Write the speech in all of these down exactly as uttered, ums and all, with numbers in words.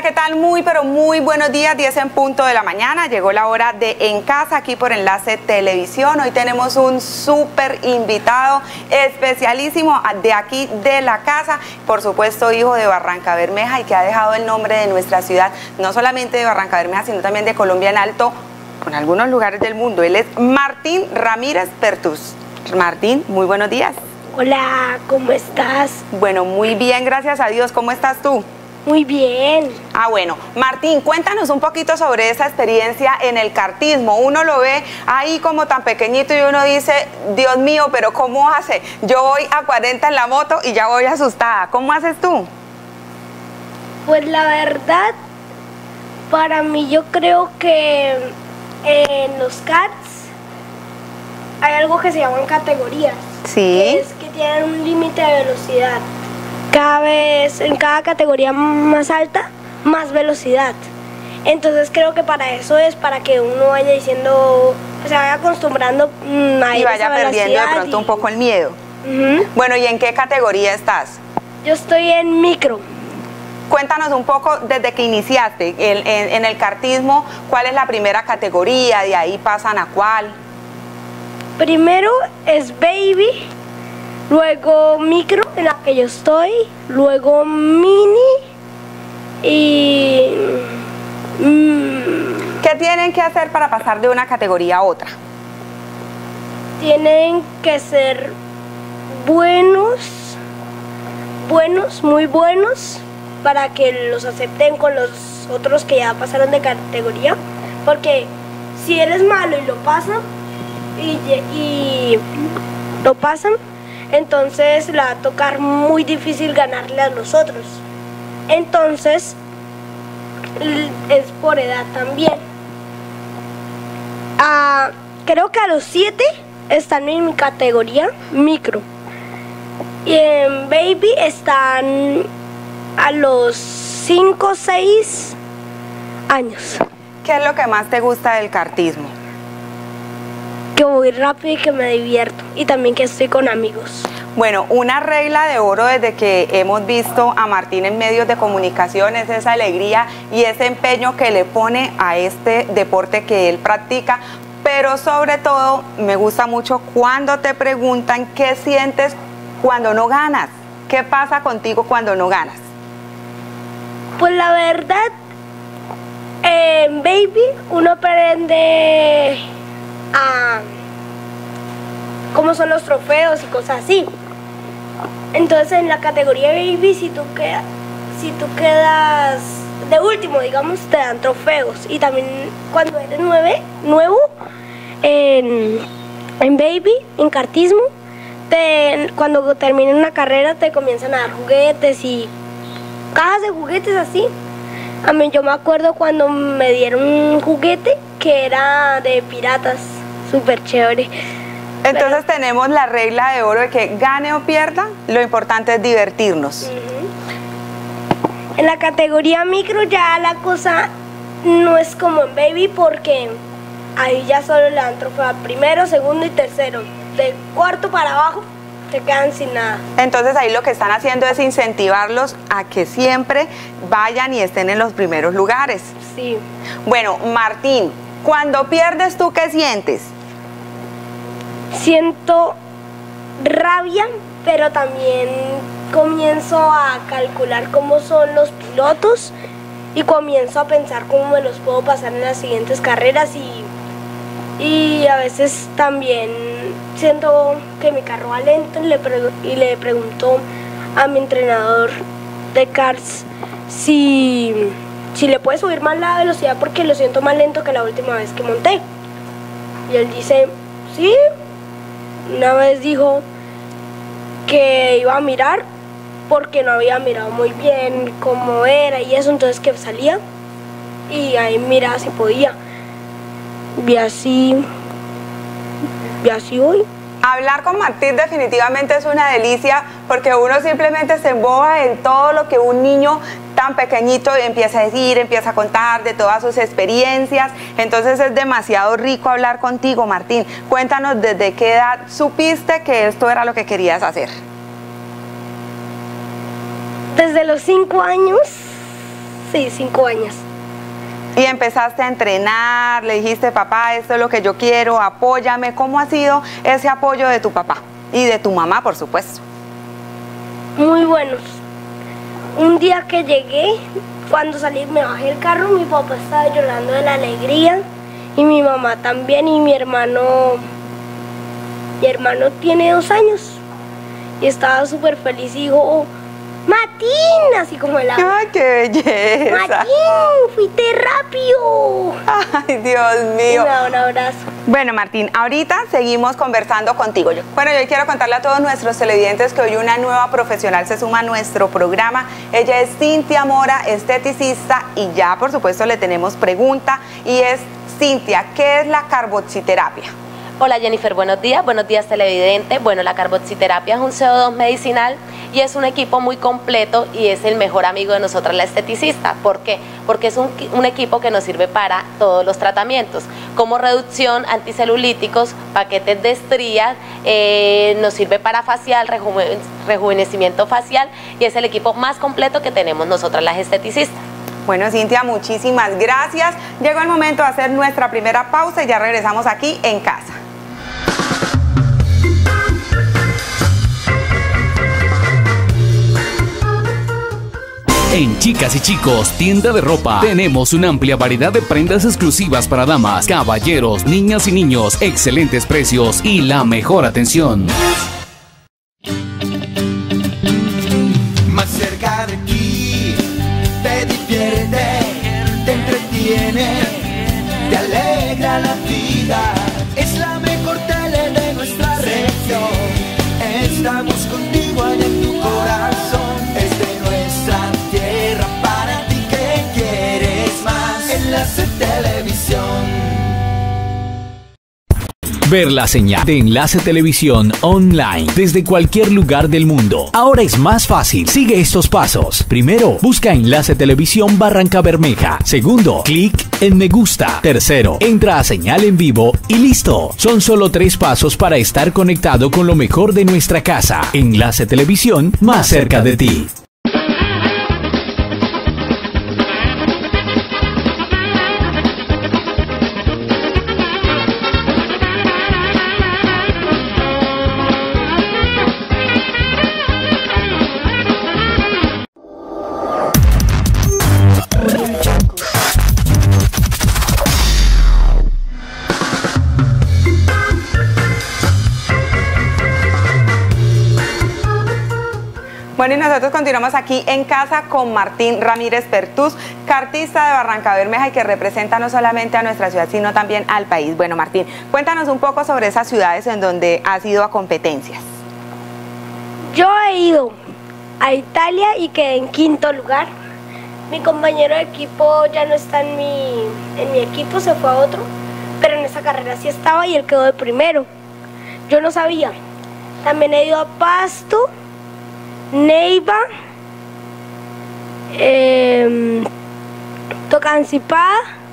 ¿qué tal? Muy, pero muy buenos días, diez en punto de la mañana. Llegó la hora de En Casa, aquí por Enlace Televisión. Hoy tenemos un súper invitado especialísimo de aquí de la casa, por supuesto hijo de Barrancabermeja y que ha dejado el nombre de nuestra ciudad, no solamente de Barrancabermeja, sino también de Colombia en alto, con algunos lugares del mundo. Él es Martín Ramírez Pertús. Martín, muy buenos días. Hola, ¿cómo estás? Bueno, muy bien, gracias a Dios. ¿Cómo estás tú? Muy bien. Ah, bueno. Martín, cuéntanos un poquito sobre esa experiencia en el kartismo. Uno lo ve ahí como tan pequeñito y uno dice, Dios mío, pero ¿cómo hace? Yo voy a cuarenta en la moto y ya voy asustada. ¿Cómo haces tú? Pues la verdad, para mí yo creo que en los karts hay algo que se llaman categorías. Sí. Que es que tienen un límite de velocidad. Cada vez, en cada categoría más alta, más velocidad. Entonces creo que para eso es, para que uno vaya diciendo, se vaya acostumbrando mmm, a y vaya perdiendo de pronto y... un poco el miedo. Uh-huh. Bueno, ¿y en qué categoría estás? Yo estoy en micro. Cuéntanos un poco desde que iniciaste el, en, en el kartismo, ¿cuál es la primera categoría? De ahí pasan a cuál. Primero es baby, luego micro, en la que yo estoy, luego mini y... Mmm, ¿qué tienen que hacer para pasar de una categoría a otra? Tienen que ser buenos, buenos, muy buenos, para que los acepten con los otros que ya pasaron de categoría, porque si eres malo y lo pasan, y, y lo pasan, entonces le va a tocar muy difícil ganarle a los otros. Entonces es por edad también. Ah, creo que a los siete están en mi categoría micro y en baby están a los cinco o seis años. ¿Qué es lo que más te gusta del kartismo? Que voy rápido y que me divierto, y también que estoy con amigos. Bueno, una regla de oro desde que hemos visto a Martín en medios de comunicación es esa alegría y ese empeño que le pone a este deporte que él practica, pero sobre todo me gusta mucho cuando te preguntan qué sientes cuando no ganas. ¿Qué pasa contigo cuando no ganas? Pues la verdad, en baby uno aprende a cómo son los trofeos y cosas así. Entonces en la categoría baby, si tú quedas, si tú quedas de último, digamos, te dan trofeos. Y también cuando eres nueve, nuevo en, en baby, en kartismo, te, cuando termina una carrera te comienzan a dar juguetes y cajas de juguetes así. A mí yo me acuerdo cuando me dieron un juguete que era de piratas, súper chévere. Entonces Pero, tenemos la regla de oro de que gane o pierda, lo importante es divertirnos. Uh-huh. En la categoría micro ya la cosa no es como en baby, porque ahí ya solo le dan trofeo a primero, segundo y tercero. De cuarto para abajo se quedan sin nada. Entonces ahí lo que están haciendo es incentivarlos a que siempre vayan y estén en los primeros lugares. Sí. Bueno, Martín, cuando pierdes, ¿tú qué sientes? Siento rabia, pero también comienzo a calcular cómo son los pilotos y comienzo a pensar cómo me los puedo pasar en las siguientes carreras, y, y a veces también siento que mi carro va lento y le, y le pregunto a mi entrenador de karts si, si le puede subir más la velocidad porque lo siento más lento que la última vez que monté. Y él dice, sí. Una vez dijo que iba a mirar porque no había mirado muy bien cómo era y eso, entonces que salía y ahí miraba si podía. Y así, y así voy. Hablar con Martín definitivamente es una delicia porque uno simplemente se emboba en todo lo que un niño tan pequeñito empieza a decir, empieza a contar de todas sus experiencias. Entonces es demasiado rico hablar contigo, Martín. Cuéntanos desde qué edad supiste que esto era lo que querías hacer. Desde los cinco años sí, cinco años. Y empezaste a entrenar, le dijiste, papá, esto es lo que yo quiero, apóyame. ¿Cómo ha sido ese apoyo de tu papá? Y de tu mamá, por supuesto. Muy buenos. Un día que llegué, cuando salí, me bajé el carro, mi papá estaba llorando de la alegría y mi mamá también, y mi hermano, mi hermano tiene dos años y estaba súper feliz y dijo, oh, Martín, así como el agua. ¡Ay, qué belleza! Martín, fuiste rápido. Ay, Dios mío. Un abrazo. Bueno, Martín, ahorita seguimos conversando contigo. Yo, bueno, yo quiero contarle a todos nuestros televidentes que hoy una nueva profesional se suma a nuestro programa. Ella es Cintia Mora, esteticista, y ya, por supuesto, le tenemos pregunta. Y es, Cintia, ¿qué es la carboxiterapia? Hola Jennifer, buenos días, buenos días televidente. Bueno, la carboxiterapia es un C O dos medicinal y es un equipo muy completo y es el mejor amigo de nosotras, la esteticista. ¿Por qué? Porque es un, un equipo que nos sirve para todos los tratamientos, como reducción, anticelulíticos, paquetes de estrías, eh, nos sirve para facial, rejuve, rejuvenecimiento facial, y es el equipo más completo que tenemos nosotras las esteticistas. Bueno, Cintia, muchísimas gracias. Llegó el momento de hacer nuestra primera pausa y ya regresamos aquí en casa. En Chicas y Chicos, tienda de ropa, tenemos una amplia variedad de prendas exclusivas para damas, caballeros, niñas y niños, excelentes precios y la mejor atención. Más cerca de ti, te divierte, te entretiene, te alegra la vida. Es la mejor tele de nuestra región. Estamos contigo allá en tu corazón. Es de nuestra tierra para ti que quieres más. Enlace Televisión. Ver la señal de Enlace Televisión online desde cualquier lugar del mundo. Ahora es más fácil. Sigue estos pasos. Primero, busca Enlace Televisión Barranca Bermeja. Segundo, clic en me gusta. Tercero, entra a señal en vivo y listo. Son solo tres pasos para estar conectado con lo mejor de nuestra casa. Enlace Televisión, más cerca de ti. Bueno, y nosotros continuamos aquí en casa con Martín Ramírez Pertús, cartista de Barranca Bermeja y que representa no solamente a nuestra ciudad, sino también al país. Bueno, Martín, cuéntanos un poco sobre esas ciudades en donde has ido a competencias. Yo he ido a Italia y quedé en quinto lugar. Mi compañero de equipo ya no está en mi, en mi equipo, se fue a otro, pero en esa carrera sí estaba y él quedó de primero. Yo no sabía. También he ido a Pasto, Neiva, eh, Tocancipá,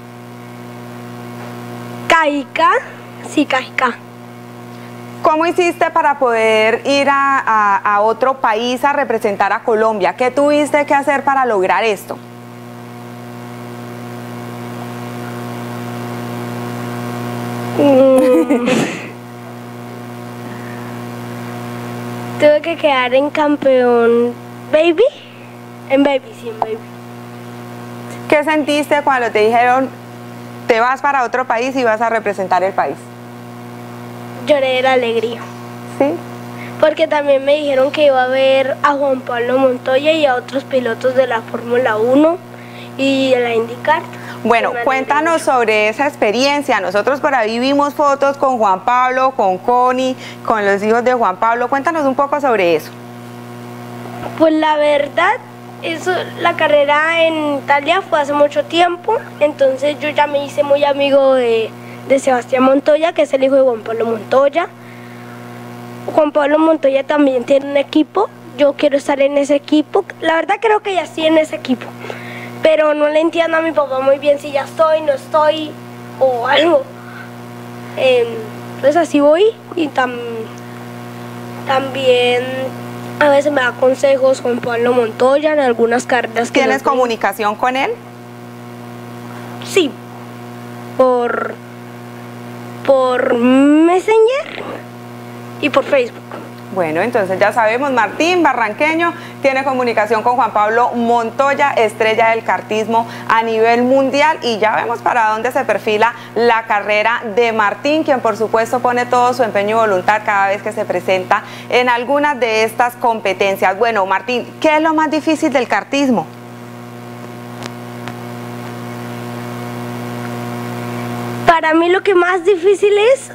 Cajicá, sí, Cajicá. ¿Cómo hiciste para poder ir a, a, a otro país a representar a Colombia? ¿Qué tuviste que hacer para lograr esto? Mm. Tuve que quedar en campeón baby, en baby, sí, en baby. ¿Qué sentiste cuando te dijeron te vas para otro país y vas a representar el país? Lloré de la alegría. ¿Sí? Porque también me dijeron que iba a ver a Juan Pablo Montoya y a otros pilotos de la Fórmula uno y de la IndyCar. Bueno, cuéntanos sobre esa experiencia. Nosotros por ahí vimos fotos con Juan Pablo, con Connie, con los hijos de Juan Pablo. Cuéntanos un poco sobre eso. Pues la verdad, eso, la carrera en Italia fue hace mucho tiempo, entonces yo ya me hice muy amigo de, de Sebastián Montoya, que es el hijo de Juan Pablo Montoya. Juan Pablo Montoya también tiene un equipo, yo quiero estar en ese equipo. La verdad creo que ya estoy en ese equipo, pero no le entiendo a mi papá muy bien si ya estoy, no estoy o algo. Eh, pues así voy y tam, también A veces me da consejos Juan Pablo Montoya en algunas carreras que ¿Tienes no comunicación con él? Sí, por, por Messenger y por Facebook. Bueno, entonces ya sabemos, Martín, barranqueño, tiene comunicación con Juan Pablo Montoya, estrella del kartismo a nivel mundial, y ya vemos para dónde se perfila la carrera de Martín, quien por supuesto pone todo su empeño y voluntad cada vez que se presenta en algunas de estas competencias. Bueno, Martín, ¿qué es lo más difícil del kartismo? Para mí lo que más difícil es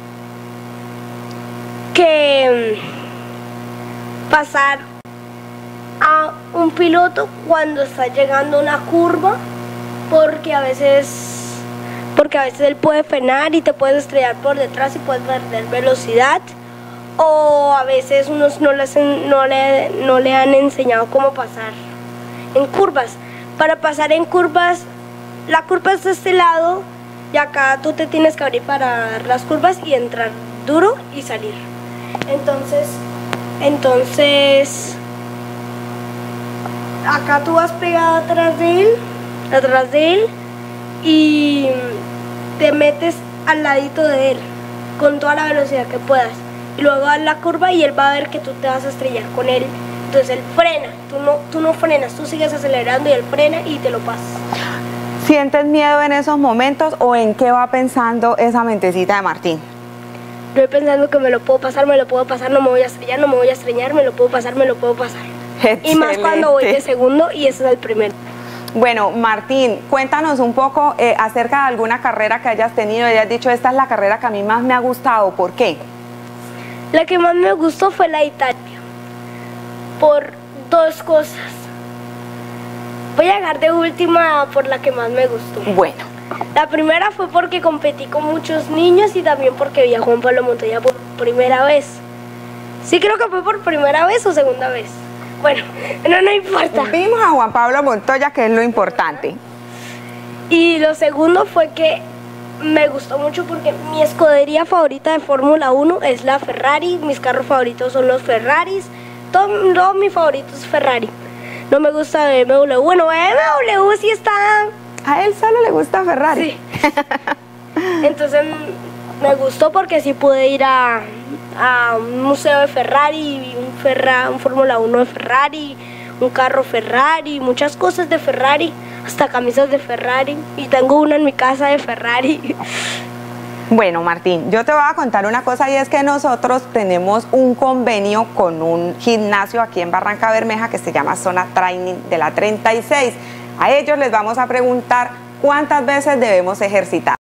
que pasar a un piloto cuando está llegando a una curva, porque a veces porque a veces él puede frenar y te puedes estrellar por detrás y puedes perder velocidad, o a veces unos no, les, no, le, no le han enseñado cómo pasar en curvas. Para pasar en curvas, la curva es de este lado y acá tú te tienes que abrir para dar las curvas y entrar duro y salir. Entonces, entonces, acá tú vas pegado atrás de él, atrás de él, y te metes al ladito de él con toda la velocidad que puedas. Y luego das la curva y él va a ver que tú te vas a estrellar con él. Entonces él frena, tú no, tú no frenas, tú sigues acelerando y él frena y te lo pasas. ¿Sientes miedo en esos momentos o en qué va pensando esa mentecita de Martín? Yo voy pensando que me lo puedo pasar, me lo puedo pasar, no me voy a estrellar, no me voy a estrellar, me lo puedo pasar, me lo puedo pasar. Excelente. Y más cuando voy de segundo y ese es el primero. Bueno, Martín, cuéntanos un poco eh, acerca de alguna carrera que hayas tenido. Hayas dicho, esta es la carrera que a mí más me ha gustado. ¿Por qué? La que más me gustó fue la de Italia, por dos cosas. Voy a dejar de última por la que más me gustó. Bueno. La primera fue porque competí con muchos niños y también porque vi a Juan Pablo Montoya por primera vez. Sí, creo que fue por primera vez o segunda vez. Bueno, no, no importa. Vimos a Juan Pablo Montoya, que es lo importante. Y lo segundo fue que me gustó mucho porque mi escudería favorita de Fórmula uno es la Ferrari. Mis carros favoritos son los Ferraris. Todo, todo mi favorito es Ferrari. No me gusta B M W. Bueno, B M W sí está... A él solo le gusta Ferrari. Sí. Entonces me gustó porque sí pude ir a, a un museo de Ferrari, un, Ferra, un Fórmula uno de Ferrari, un carro Ferrari, muchas cosas de Ferrari, hasta camisas de Ferrari, y tengo una en mi casa de Ferrari. Bueno, Martín, yo te voy a contar una cosa, y es que nosotros tenemos un convenio con un gimnasio aquí en Barranca Bermeja que se llama Zona Training de la treinta y seis. A ellos les vamos a preguntar cuántas veces debemos ejercitar.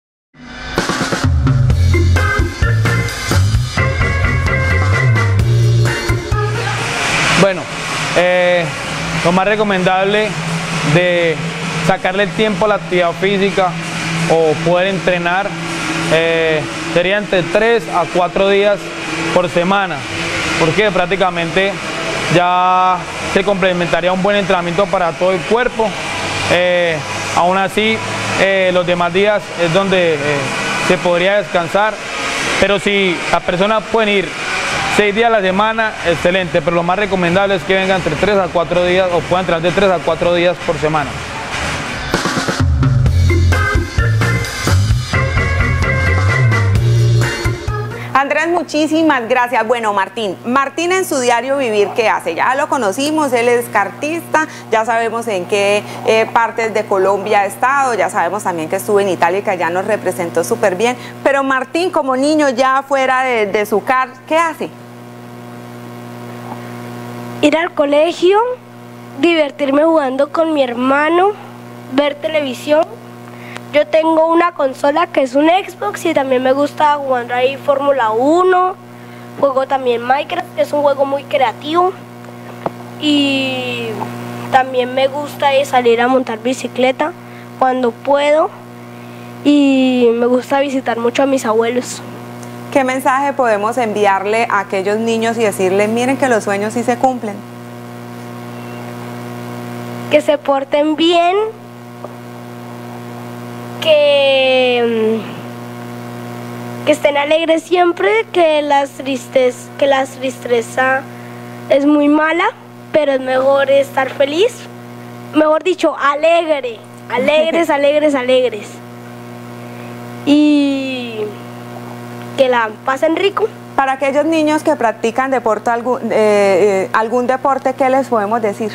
Bueno, eh, lo más recomendable de sacarle el tiempo a la actividad física o poder entrenar eh, sería entre tres a cuatro días por semana, porque prácticamente ya se complementaría un buen entrenamiento para todo el cuerpo. Eh, aún así, eh, los demás días es donde eh, se podría descansar, pero si las personas pueden ir seis días a la semana, excelente, pero lo más recomendable es que vengan entre tres a cuatro días o puedan entrenar de tres a cuatro días por semana. Andrés, muchísimas gracias. Bueno, Martín, Martín en su diario vivir, ¿qué hace? Ya lo conocimos, él es kartista, ya sabemos en qué eh, partes de Colombia ha estado, ya sabemos también que estuvo en Italia y que allá nos representó súper bien, pero Martín, como niño ya fuera de, de su kart, ¿qué hace? Ir al colegio, divertirme jugando con mi hermano, ver televisión. Yo tengo una consola que es un Xbox y también me gusta jugar ahí Fórmula uno. Juego también Minecraft, que es un juego muy creativo. Y también me gusta salir a montar bicicleta cuando puedo. Y me gusta visitar mucho a mis abuelos. ¿Qué mensaje podemos enviarle a aquellos niños y decirles, miren que los sueños sí se cumplen? Que se porten bien. Que, que estén alegres siempre, que las tristeza, que las tristeza es muy mala, pero es mejor estar feliz, mejor dicho, alegre, alegres, alegres, alegres. Y que la pasen rico. Para aquellos niños que practican deporte, algún, eh, eh, algún deporte, ¿qué les podemos decir?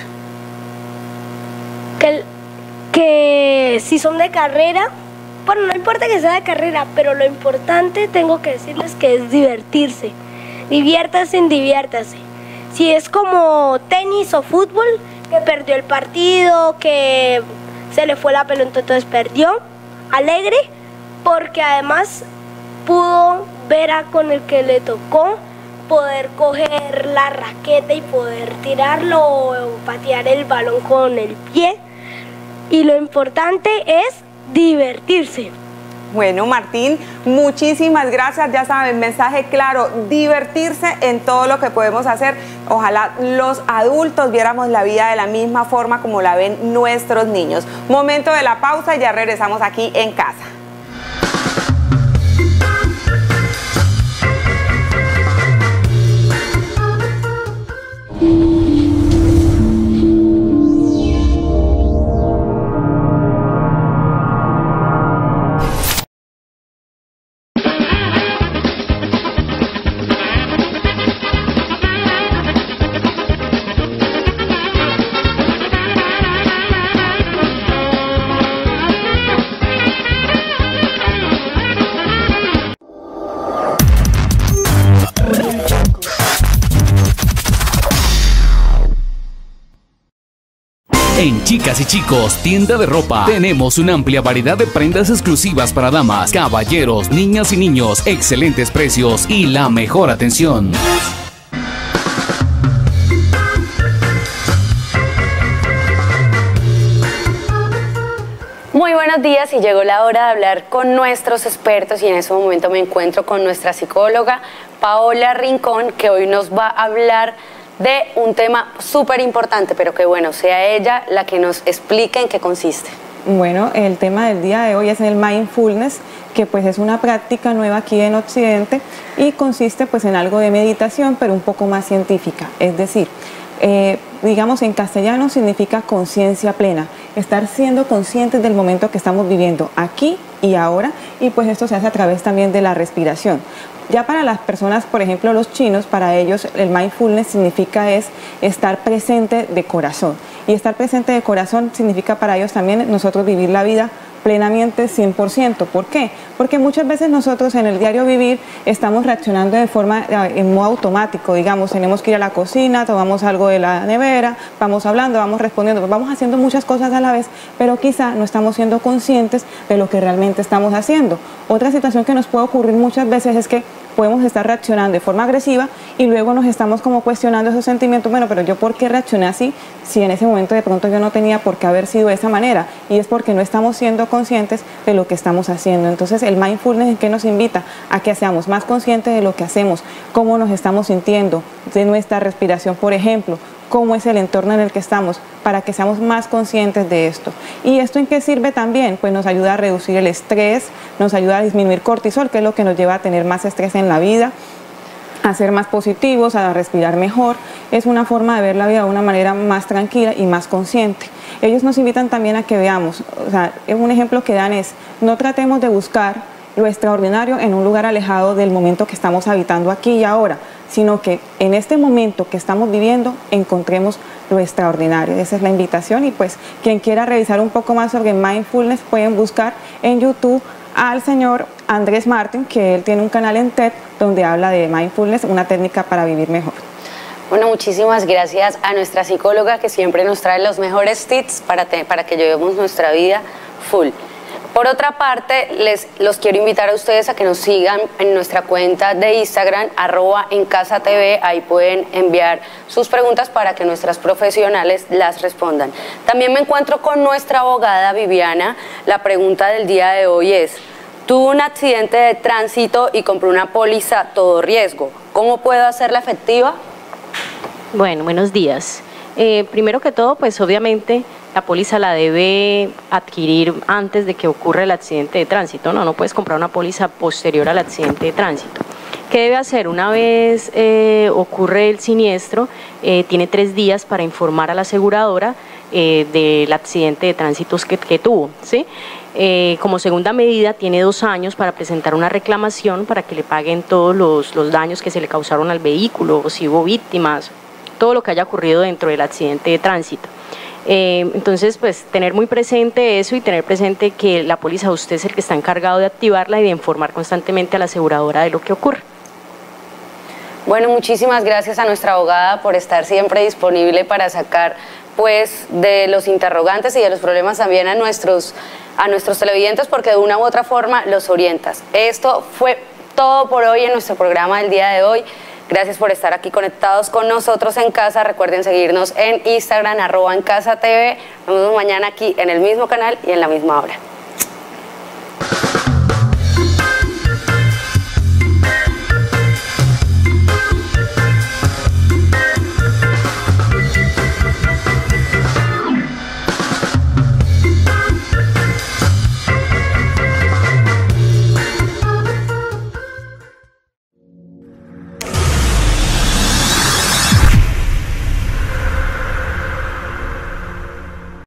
Que, que si son de carrera, bueno, no importa que sea de carrera, pero lo importante tengo que decirles que es divertirse. Diviértase, diviértase. Si es como tenis o fútbol, que perdió el partido, que se le fue la pelota, entonces perdió, alegre, porque además pudo ver a con el que le tocó, poder coger la raqueta y poder tirarlo o patear el balón con el pie. Y lo importante es divertirse. Bueno, Martín, muchísimas gracias. Ya saben, mensaje claro, divertirse en todo lo que podemos hacer. Ojalá los adultos viéramos la vida de la misma forma como la ven nuestros niños. Momento de la pausa y ya regresamos aquí en casa. En Chicas y Chicos, tienda de ropa, tenemos una amplia variedad de prendas exclusivas para damas, caballeros, niñas y niños, excelentes precios y la mejor atención. Muy buenos días y llegó la hora de hablar con nuestros expertos y en ese momento me encuentro con nuestra psicóloga Paola Rincón, que hoy nos va a hablar de un tema súper importante, pero que bueno, sea ella la que nos explique en qué consiste. Bueno, el tema del día de hoy es el mindfulness, que pues es una práctica nueva aquí en Occidente y consiste pues en algo de meditación, pero un poco más científica. Es decir, eh, digamos en castellano significa conciencia plena, estar siendo conscientes del momento que estamos viviendo aquí y ahora, y pues esto se hace a través también de la respiración. Ya para las personas, por ejemplo los chinos, para ellos el mindfulness significa es estar presente de corazón. Y estar presente de corazón significa para ellos también nosotros vivir la vida plenamente cien por ciento. ¿Por qué? Porque muchas veces nosotros en el diario vivir estamos reaccionando de forma, en modo automático, digamos, tenemos que ir a la cocina, tomamos algo de la nevera, vamos hablando, vamos respondiendo, vamos haciendo muchas cosas a la vez, pero quizá no estamos siendo conscientes de lo que realmente estamos haciendo. Otra situación que nos puede ocurrir muchas veces es que podemos estar reaccionando de forma agresiva y luego nos estamos como cuestionando esos sentimientos, bueno, pero yo ¿por qué reaccioné así si en ese momento de pronto yo no tenía por qué haber sido de esa manera? Y es porque no estamos siendo conscientes de lo que estamos haciendo. Entonces el mindfulness es que nos invita a que seamos más conscientes de lo que hacemos, cómo nos estamos sintiendo, de nuestra respiración, por ejemplo, cómo es el entorno en el que estamos, para que seamos más conscientes de esto. ¿Y esto en qué sirve también? Pues nos ayuda a reducir el estrés, nos ayuda a disminuir cortisol, que es lo que nos lleva a tener más estrés en la vida, a ser más positivos, a respirar mejor. Es una forma de ver la vida de una manera más tranquila y más consciente. Ellos nos invitan también a que veamos, o sea, un ejemplo que dan es, no tratemos de buscar lo extraordinario en un lugar alejado del momento que estamos habitando aquí y ahora, sino que en este momento que estamos viviendo encontremos lo extraordinario. Esa es la invitación y pues quien quiera revisar un poco más sobre mindfulness pueden buscar en YouTube al señor Andrés Martin, que él tiene un canal en TED donde habla de mindfulness, una técnica para vivir mejor. Bueno, muchísimas gracias a nuestra psicóloga que siempre nos trae los mejores tips para, te, para que llevemos nuestra vida full. Por otra parte, les los quiero invitar a ustedes a que nos sigan en nuestra cuenta de Instagram, arroba en casa T V, ahí pueden enviar sus preguntas para que nuestras profesionales las respondan. También me encuentro con nuestra abogada Viviana. La pregunta del día de hoy es, tuve un accidente de tránsito y compré una póliza todo riesgo, ¿cómo puedo hacerla efectiva? Bueno, buenos días. Eh, primero que todo, pues obviamente la póliza la debe adquirir antes de que ocurra el accidente de tránsito, no, no puedes comprar una póliza posterior al accidente de tránsito. ¿Qué debe hacer? Una vez eh, ocurre el siniestro, eh, tiene tres días para informar a la aseguradora eh, del accidente de tránsito que, que tuvo, ¿sí? Eh, como segunda medida, tiene dos años para presentar una reclamación para que le paguen todos los, los daños que se le causaron al vehículo, o si hubo víctimas, todo lo que haya ocurrido dentro del accidente de tránsito. Eh, entonces, pues, tener muy presente eso y tener presente que la póliza de usted es el que está encargado de activarla y de informar constantemente a la aseguradora de lo que ocurre. Bueno, muchísimas gracias a nuestra abogada por estar siempre disponible para sacar pues de los interrogantes y de los problemas también a nuestros, a nuestros televidentes, porque de una u otra forma los orientas. Esto fue todo por hoy en nuestro programa del día de hoy. Gracias por estar aquí conectados con nosotros en casa. Recuerden seguirnos en Instagram, arroba en casa T V. Nos vemos mañana aquí en el mismo canal y en la misma hora.